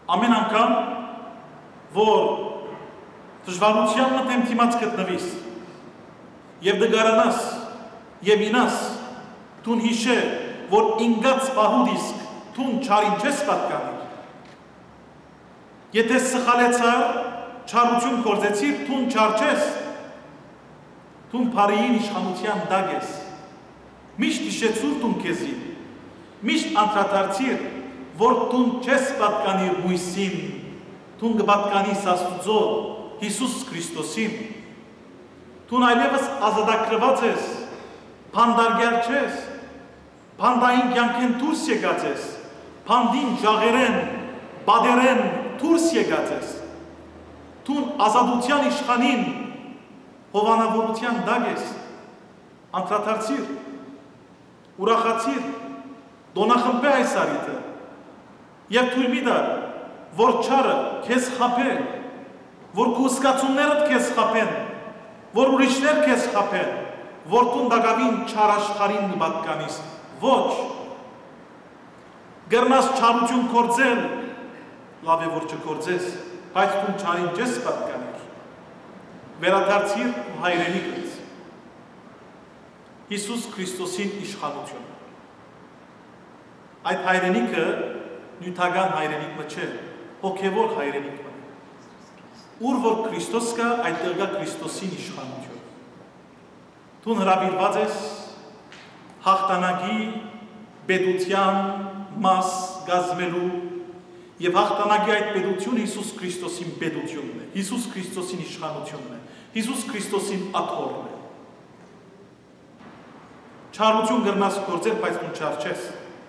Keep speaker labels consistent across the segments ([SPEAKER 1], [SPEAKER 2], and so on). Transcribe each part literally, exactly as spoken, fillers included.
[SPEAKER 1] Ամեն անգամ, որ դժվարության մտեմ դիմաց գտնվիս, եւ դգարանաս, եւ ինաս, տուն հիշե, որ ինգած պահուդ իսկ, տուն չարին չես պատկանիր։ Եթե սխալեցար, չարություն կործեցիր, տուն չար չես, տուն պարիին իշխանության դագ ես, միշտ հիշեցուր տուն կեզի, միշտ անդրադարձիր, որ տուն չես պատկանիր Մույսին, տուն կպատկանիս Աստուծո, Հիսուս Քրիստոսին, տուն այլևս ազատագրված ես, փանդարգյալ չես, փանդային կյանքեն դուրս եկած ես, փանդին ժաղերեն, բادرեն դուրս եկած ես, տուն ազատության իշխանին, հովանավորության դագ ես, անդրադարձիր, ուրախացիր, դոնախմբե այս արիթը, և թույլ մի տար, որ չարը քեզ խաբե, որ քո զգացումներդ քեզ խաբեն, որ ուրիշներ քեզ խաբեն, որ տուն դակավին չարաշխարին կպատկանիս, ոչ, գրնաս չարություն կործել, լավ է որ չկործես, բայց տուն չարին չես պատկանիր, վերադարձիր ու հայրենիքդ, Հիսուս Քրիստոսին իշխանություն, այդ հայրենիքը նյութական հայրենիքը չէ, հոգևոր հայրենիքը, ուր որ Քրիստոս կա, այդտեղ կա Քրիստոսին իշխանություն, տուն հրավիրված ես հաղթանակի պետության մաս գազմելու և հաղթանակի այդ պետությունը Հիսուս Քրիստոսին պետությունն է, Հիսուս Քրիստոսին իշխանությունն է, Հիսուս Քրիստոսին աթոռն է։ Չարություն գրնաս կործել, բայց տուն չար չես։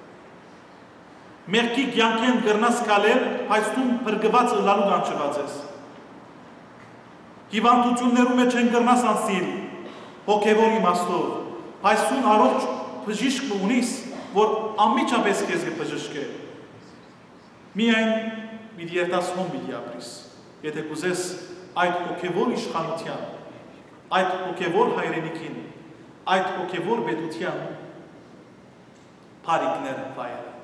[SPEAKER 1] Մեղքի կյանքեն գրնաս կալել, բայց տուն փրկված ըլլալու կանչված ես։ Հիվանդություններում մեջ են գրնաս անցնել, հոգևոր իմաստով, բայց տուն առողջ բժիշկ ունիս, որ անմիջապես քեզ կբժշկե։ Միայն մի երիտասարդ պիտի ապրիս, եթե կուզես այդ հոգևոր իշխանության, այդ հոգևոր հայրենիքին, այդ հոգևոր պետության փառիկները վայելել։